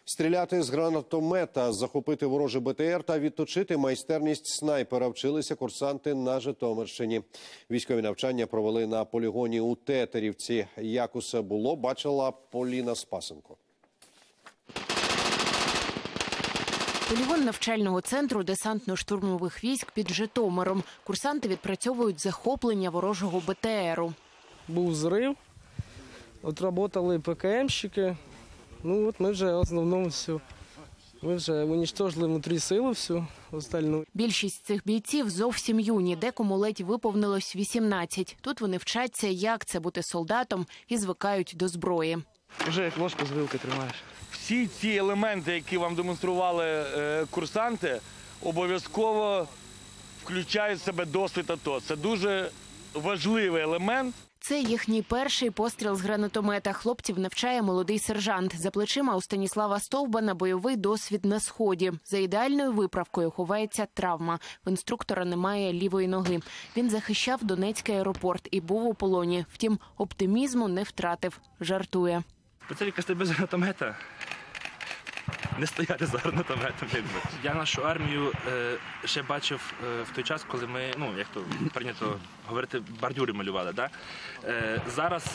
Стріляти з гранатомета, захопити ворожий БТР та відточити майстерність снайпера вчилися курсанти на Житомирщині. Військові навчання провели на полігоні у Тетерівці. Як усе було, бачила Поліна Спасенко. Полігон навчального центру десантно-штурмових військ під Житомиром. Курсанти відпрацьовують захоплення ворожого БТРу. Був зрив, отработали ПКМщики. Ну от ми вже в основному все. Ми вже уничтожили внутрі силу всю остальну. Більшість цих бійців зовсім юні, декому ледь виповнилось 18. Тут вони вчаться, як це бути солдатом, і звикають до зброї. Вже як ложку з вилки тримаєш. Всі ці елементи, які вам демонстрували курсанти, обов'язково включають в себе досвід АТО. Це дуже важливий елемент. Це їхній перший постріл з гранатомета. Хлопців навчає молодий сержант. За плечима у Станіслава Стовбана бойовий досвід на Сході. За ідеальною виправкою ховається травма. В інструктора немає лівої ноги. Він захищав Донецький аеропорт і був у полоні. Втім, оптимізму не втратив. Жартує. Прицілювати без гранатомета, не стояти за гранатометом. Я нашу армію ще бачив в той час, коли ми, як то прийнято говорити, бордюри малювали. Да? Зараз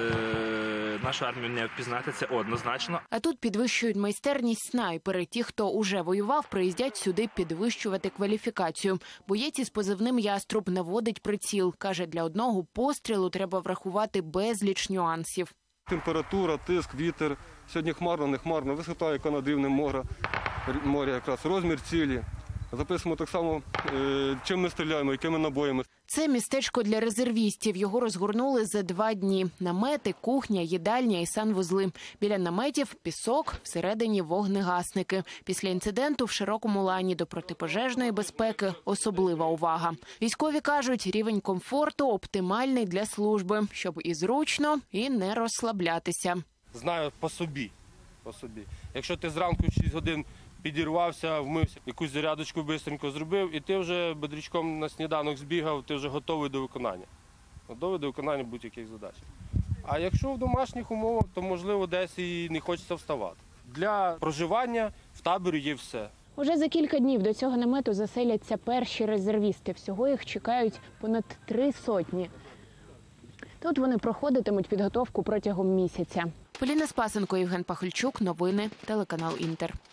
нашу армію не впізнати, це однозначно. А тут підвищують майстерність снайпери. Ті, хто уже воював, приїздять сюди підвищувати кваліфікацію. Боєць із позивним «Яструб» наводить приціл. Каже, для одного пострілу треба врахувати безліч нюансів. Температура, тиск, вітер. Сьогодні хмарно, не хмарно, висота, яка над рівнем моря якраз, розмір цілі. Записуємо так само, чим ми стріляємо, якими набоями. Це містечко для резервістів. Його розгорнули за 2 дні. Намети, кухня, їдальня і санвузли. Біля наметів – пісок, всередині – вогнегасники. Після інциденту в Широкому Лані до протипожежної безпеки особлива увага. Військові кажуть, рівень комфорту оптимальний для служби, щоб і зручно, і не розслаблятися. Знаю по собі. Якщо ти зранку 6 годин підірвався, вмився, якусь зарядочку швидко зробив, і ти вже бодрячком на сніданок збігав, ти вже готовий до виконання. Готовий до виконання будь-яких задач. А якщо в домашніх умовах, то, можливо, десь і не хочеться вставати. Для проживання в таборі є все. Уже за кілька днів до цього намету заселяться перші резервісти. Всього їх чекають понад 300. Тут вони проходитимуть підготовку протягом місяця. Поліна Спасенко, Євген Пахальчук. Новини. Телеканал «Інтер».